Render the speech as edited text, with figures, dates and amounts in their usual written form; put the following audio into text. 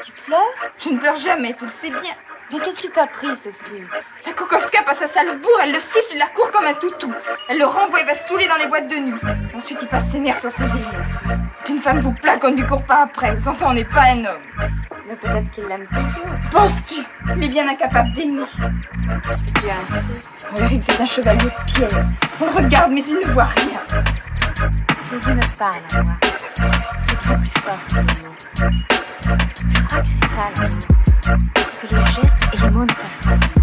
Tu pleures? Je ne pleure jamais, tu le sais bien. Mais qu'est-ce qui t'a pris, Sophie? La Kokowska passe à Salzbourg, elle le siffle et la court comme un toutou. Elle le renvoie et va se saouler dans les boîtes de nuit. Ensuite, il passe ses nerfs sur ses élèves. Quand une femme vous plaque, on ne lui court pas après. Sans ça, on n'est pas un homme. Mais peut-être qu'il l'aime toujours. Penses-tu? Il est bien incapable d'aimer. Tu as un... Eric, c'est un chevalier de pierre. On le regarde, mais il ne voit rien. Tes yeux me parlent à moi. C'est bien plus fort que les mots. Je crois que c'est ça, l'amour. C'est que les gestes et les mots ne peuvent pas.